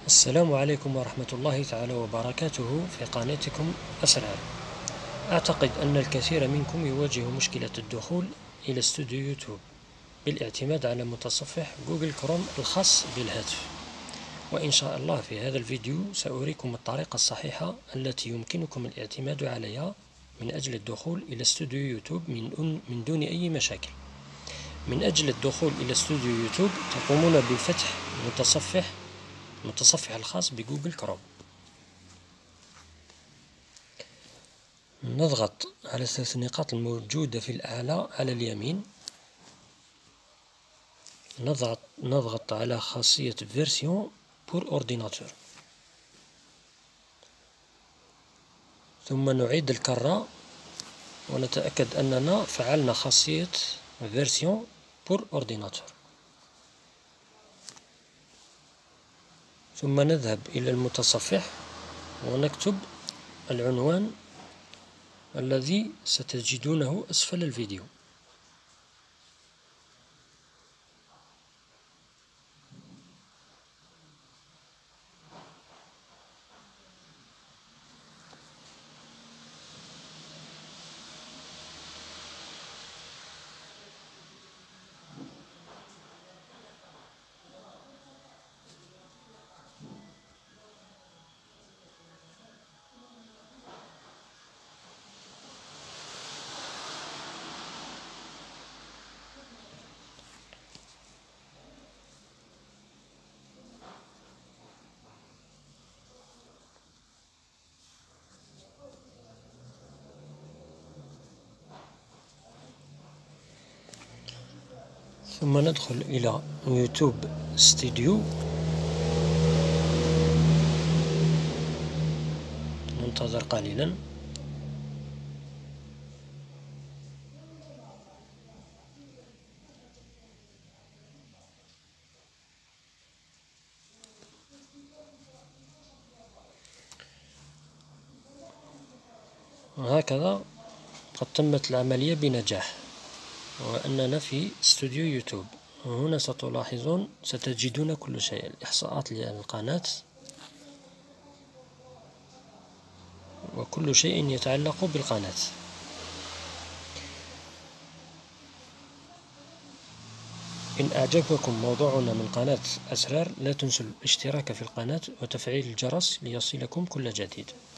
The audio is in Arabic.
السلام عليكم ورحمة الله تعالى وبركاته في قناتكم أسرار. أعتقد أن الكثير منكم يواجه مشكلة الدخول إلى استوديو يوتيوب بالاعتماد على متصفح جوجل كروم الخاص بالهاتف، وإن شاء الله في هذا الفيديو سأريكم الطريقة الصحيحة التي يمكنكم الاعتماد عليها من أجل الدخول إلى استوديو يوتيوب من دون أي مشاكل. من أجل الدخول إلى استوديو يوتيوب تقومون بفتح المتصفح الخاص بجوجل كروم. نضغط على الثلاث نقاط الموجودة في الأعلى على اليمين، نضغط على خاصية فيرسيون بور أورديناتور، ثم نعيد الكرة ونتأكد أننا فعلنا خاصية فيرسيون بور أورديناتور، ثم نذهب إلى المتصفح ونكتب العنوان الذي ستجدونه أسفل الفيديو. ثم ندخل إلى يوتيوب ستوديو، ننتظر قليلا. وهكذا قد تمت العملية بنجاح، وأننا في استوديو يوتيوب. وهنا ستجدون كل شيء: الإحصاءات للقناة وكل شيء يتعلق بالقناة. إن أعجبكم موضوعنا من قناة أسرار لا تنسوا الاشتراك في القناة وتفعيل الجرس ليصلكم كل جديد.